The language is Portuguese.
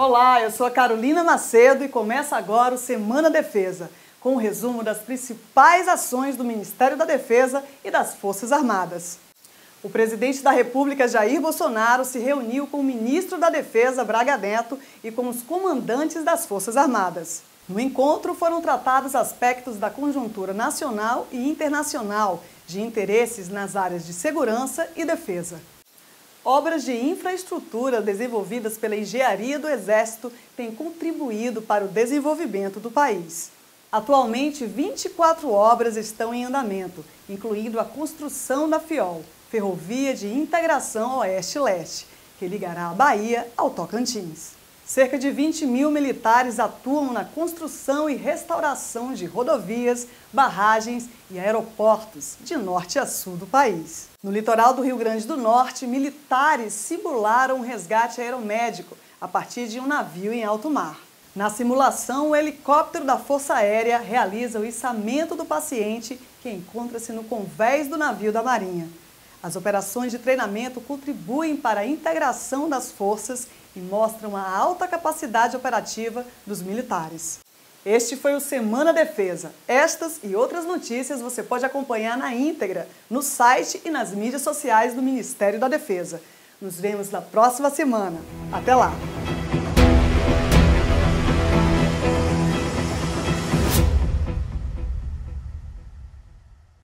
Olá, eu sou a Carolina Macedo e começa agora o Semana Defesa, com um resumo das principais ações do Ministério da Defesa e das Forças Armadas. O presidente da República, Jair Bolsonaro, se reuniu com o ministro da Defesa, Braga Neto, e com os comandantes das Forças Armadas. No encontro foram tratados aspectos da conjuntura nacional e internacional, de interesses nas áreas de segurança e defesa. Obras de infraestrutura desenvolvidas pela Engenharia do Exército têm contribuído para o desenvolvimento do país. Atualmente, 24 obras estão em andamento, incluindo a construção da FIOL, Ferrovia de Integração Oeste-Leste, que ligará a Bahia ao Tocantins. Cerca de 20 mil militares atuam na construção e restauração de rodovias, barragens e aeroportos de norte a sul do país. No litoral do Rio Grande do Norte, militares simularam um resgate aeromédico a partir de um navio em alto mar. Na simulação, o helicóptero da Força Aérea realiza o içamento do paciente que encontra-se no convés do navio da Marinha. As operações de treinamento contribuem para a integração das forças e mostram a alta capacidade operativa dos militares. Este foi o Semana Defesa. Estas e outras notícias você pode acompanhar na íntegra no site e nas mídias sociais do Ministério da Defesa. Nos vemos na próxima semana. Até lá!